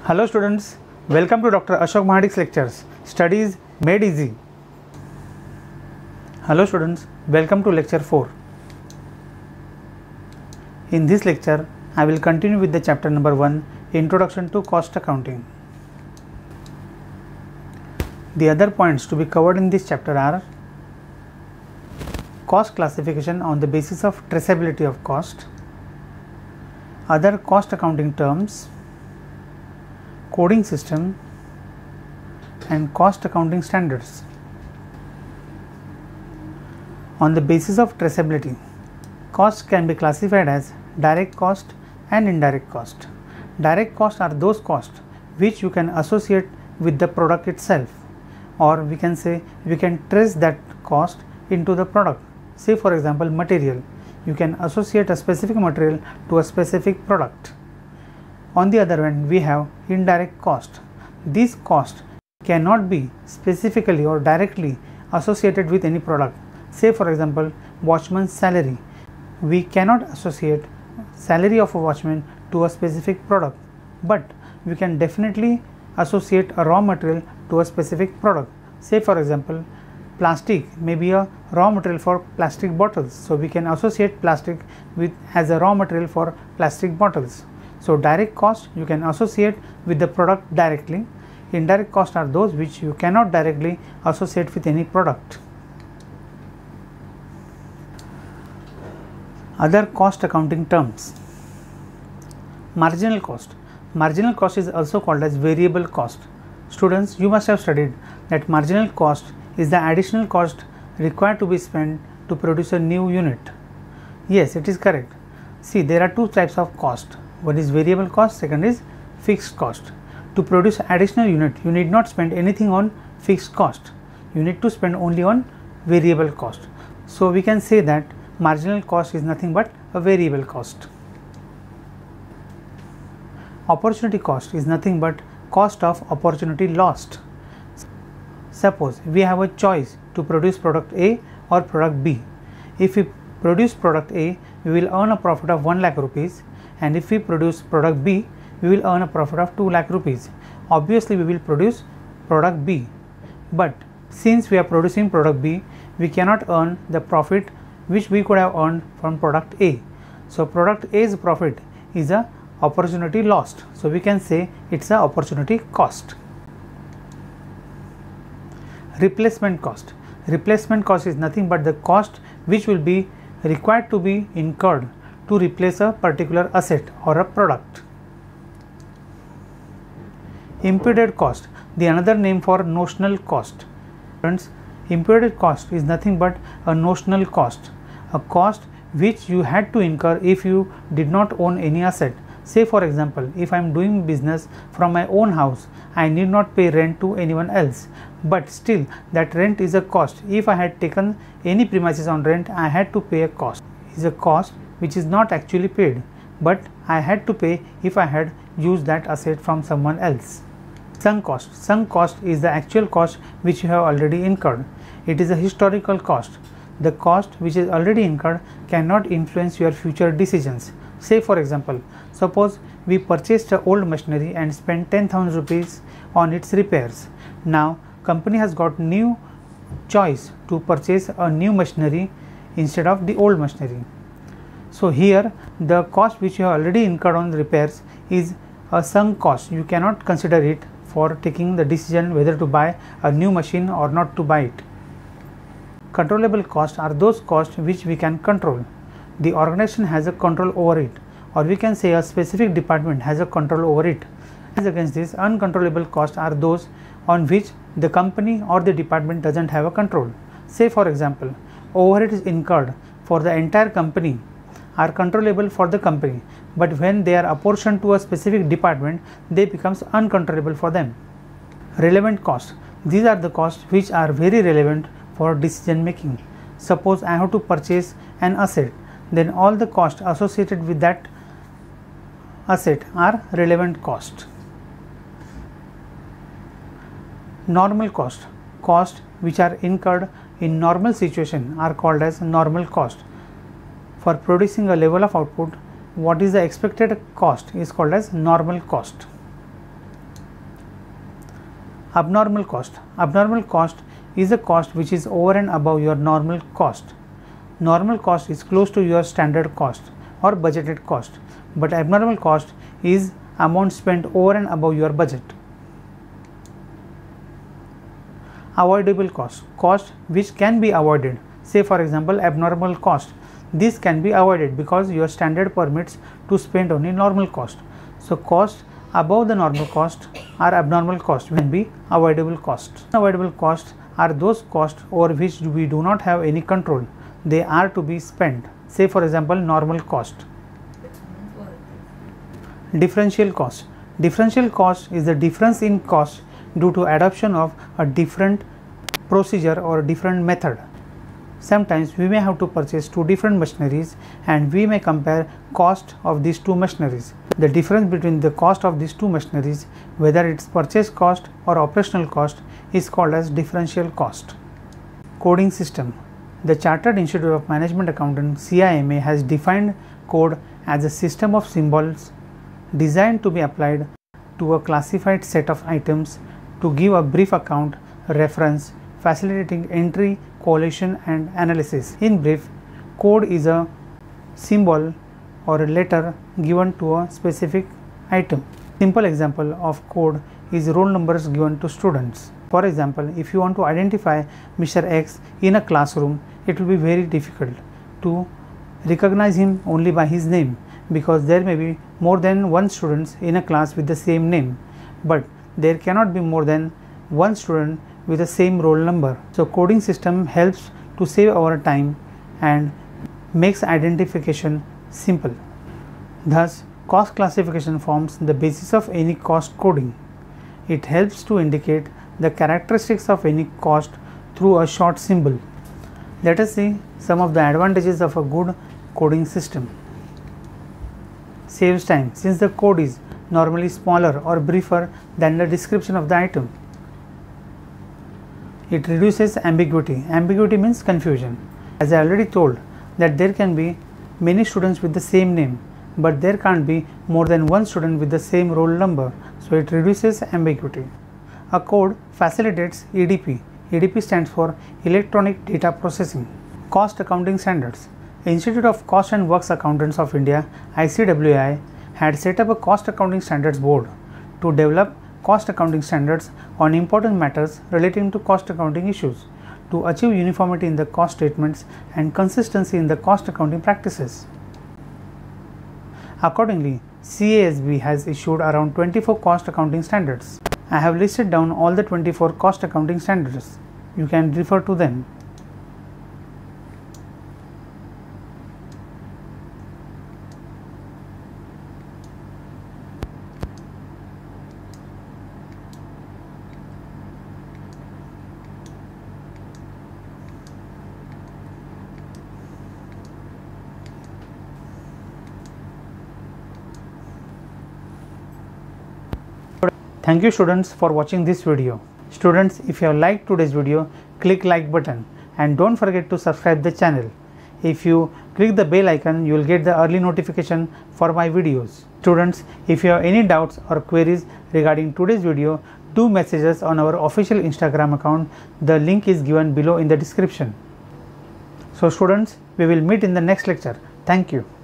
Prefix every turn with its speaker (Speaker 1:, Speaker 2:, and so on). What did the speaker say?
Speaker 1: Hello students, welcome to Dr. Ashok Mahadik's lectures, Studies Made Easy. Hello students, welcome to lecture 4. In this lecture, I will continue with the chapter number 1, Introduction to Cost Accounting. The other points to be covered in this chapter are cost classification on the basis of traceability of cost, other cost accounting terms, coding system, and cost accounting standards. On the basis of traceability, costs can be classified as direct cost and indirect cost. Direct costs are those costs which you can associate with the product itself, or we can say we can trace that cost into the product. Say for example material, you can associate a specific material to a specific product. On the other hand, we have indirect cost. These costs cannot be specifically or directly associated with any product. Say for example, watchman's salary. We cannot associate salary of a watchman to a specific product, but we can definitely associate a raw material to a specific product. Say for example, plastic may be a raw material for plastic bottles, so we can associate plastic with as a raw material for plastic bottles. So direct cost you can associate with the product directly. Indirect costs are those which you cannot directly associate with any product. Other cost accounting terms. Marginal cost. Marginal cost is also called as variable cost. Students, you must have studied that marginal cost is the additional cost required to be spent to produce a new unit. Yes, it is correct. See, there are two types of cost. One is variable cost, second is fixed cost. To produce additional unit, you need not spend anything on fixed cost. You need to spend only on variable cost. So we can say that marginal cost is nothing but a variable cost. Opportunity cost is nothing but cost of opportunity lost. Suppose we have a choice to produce product A or product B. If we produce product A, we will earn a profit of 1 lakh rupees, and if we produce product B, we will earn a profit of 2 lakh rupees. Obviously, we will produce product B, but since we are producing product B, we cannot earn the profit which we could have earned from product A. So product A's profit is a opportunity lost. So we can say it's a opportunity cost. Replacement cost. Replacement cost is nothing but the cost which will be required to be incurred to replace a particular asset or a product. Imputed cost, the another name for notional cost. Friends, imputed cost is nothing but a notional cost, a cost which you had to incur if you did not own any asset. Say for example, if I am doing business from my own house, I need not pay rent to anyone else, but still that rent is a cost. If I had taken any premises on rent, I had to pay a cost. It is a cost which is not actually paid, but I had to pay if I had used that asset from someone else. Sunk cost. Sunk cost is the actual cost which you have already incurred. It is a historical cost. The cost which is already incurred cannot influence your future decisions. Say for example, suppose we purchased an old machinery and spent 10,000 rupees on its repairs. Now company has got new choice to purchase a new machinery instead of the old machinery. So here the cost which you have already incurred on repairs is a sunk cost. You cannot consider it for taking the decision whether to buy a new machine or not to buy it. Controllable costs are those costs which we can control. The organization has a control over it, or we can say a specific department has a control over it. As against this, uncontrollable costs are those on which the company or the department doesn't have a control. Say for example, overheads incurred for the entire company are controllable for the company, but when they are apportioned to a specific department, they becomes uncontrollable for them. Relevant costs. These are the costs which are very relevant for decision making. Suppose I have to purchase an asset, then all the costs associated with that asset are relevant cost. Normal cost. Costs which are incurred in normal situation are called as normal cost. For producing a level of output, what is the expected cost is called as normal cost. Abnormal cost. Abnormal cost is a cost which is over and above your normal cost. Normal cost is close to your standard cost or budgeted cost, but abnormal cost is amount spent over and above your budget. Avoidable cost. Cost which can be avoided. Say for example abnormal cost. This can be avoided because your standard permits to spend only normal cost. So cost above the normal cost or abnormal cost can be avoidable costs. Unavoidable costs are those costs over which we do not have any control. They are to be spent. Say for example normal cost. Differential cost. Differential cost is the difference in cost due to adoption of a different procedure or different method. Sometimes we may have to purchase two different machineries and we may compare cost of these two machineries. The difference between the cost of these two machineries, whether it's purchase cost or operational cost, is called as differential cost. Coding system. The Chartered Institute of Management Accountants CIMA has defined code as a system of symbols designed to be applied to a classified set of items to give a brief account, reference, facilitating entry, collation and analysis. In brief, code is a symbol or a letter given to a specific item. Simple example of code is roll numbers given to students. For example, if you want to identify Mr. X in a classroom, it will be very difficult to recognize him only by his name, because there may be more than one students in a class with the same name, but there cannot be more than one student with the same roll number. So coding system helps to save our time and makes identification simple. Thus, cost classification forms the basis of any cost coding. It helps to indicate the characteristics of any cost through a short symbol. Let us see some of the advantages of a good coding system. Saves time, since the code is normally smaller or briefer than the description of the item. It reduces ambiguity. Ambiguity means confusion. As I already told that there can be many students with the same name, but there can't be more than one student with the same roll number, so it reduces ambiguity. A code facilitates EDP. EDP stands for Electronic Data Processing. Cost Accounting Standards. Institute of Cost and Works Accountants of India (ICWI) had set up a Cost Accounting Standards Board to develop cost accounting standards on important matters relating to cost accounting issues, to achieve uniformity in the cost statements and consistency in the cost accounting practices. Accordingly, CASB has issued around 24 cost accounting standards. I have listed down all the 24 cost accounting standards. You can refer to them. Thank you students for watching this video. Students, if you have liked today's video, click like button and don't forget to subscribe the channel. If you click the bell icon, you will get the early notification for my videos. Students, if you have any doubts or queries regarding today's video, do message us on our official Instagram account. The link is given below in the description. So students, we will meet in the next lecture. Thank you.